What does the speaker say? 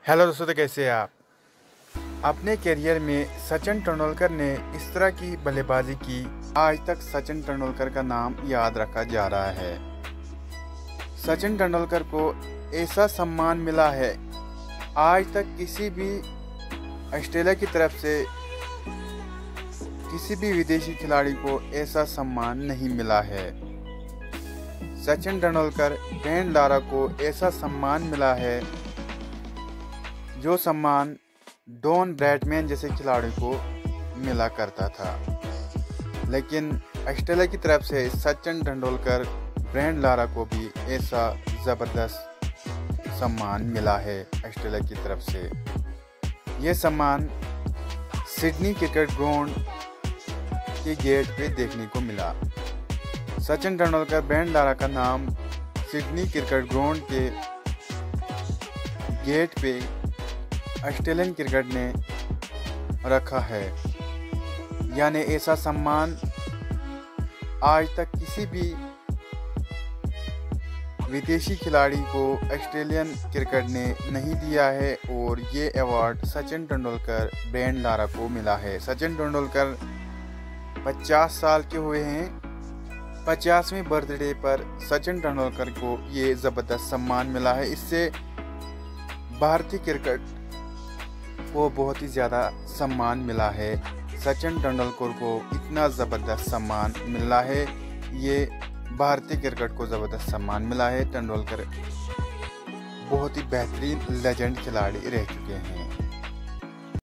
Hello दोस्तों, तो कैसे हैं आप। अपने करियर में सचिन तेंदुलकर ने इस तरह की बल्लेबाजी की, आज तक सचिन तेंदुलकर का नाम याद रखा जा रहा है। सचिन तेंदुलकर को ऐसा सम्मान मिला है, आज तक किसी भी ऑस्ट्रेलिया की तरफ से किसी भी विदेशी खिलाड़ी को ऐसा सम्मान नहीं मिला है। सचिन तेंदुलकर, ब्रेंडन लारा को ऐसा सम्मान मिला है जो सम्मान डॉन ब्रैडमैन जैसे खिलाड़ी को मिला करता था। लेकिन ऑस्ट्रेलिया की तरफ से सचिन तेंदुलकर, ब्रेंडन लारा को भी ऐसा ज़बरदस्त सम्मान मिला है ऑस्ट्रेलिया की तरफ से। ये सम्मान सिडनी क्रिकेट ग्राउंड के गेट पे देखने को मिला। सचिन तेंदुलकर, ब्रेंडन लारा का नाम सिडनी क्रिकेट ग्राउंड के गेट पे ऑस्ट्रेलियन क्रिकेट ने रखा है। यानी ऐसा सम्मान आज तक किसी भी विदेशी खिलाड़ी को ऑस्ट्रेलियन क्रिकेट ने नहीं दिया है, और ये award Sachin Tendulkar, Brendon Lara को मिला है। सचिन तेंदुलकर 50 साल के हुए हैं। 50वें बर्थडे पर सचिन तेंदुलकर को ये ज़बरदस्त सम्मान मिला है। इससे भारतीय क्रिकेट को बहुत ही ज़्यादा सम्मान मिला है। सचिन तेंदुलकर को इतना ज़बरदस्त सम्मान मिला है, ये भारतीय क्रिकेट को ज़बरदस्त सम्मान मिला है। तेंदुलकर बहुत ही बेहतरीन लेजेंड खिलाड़ी रह चुके हैं।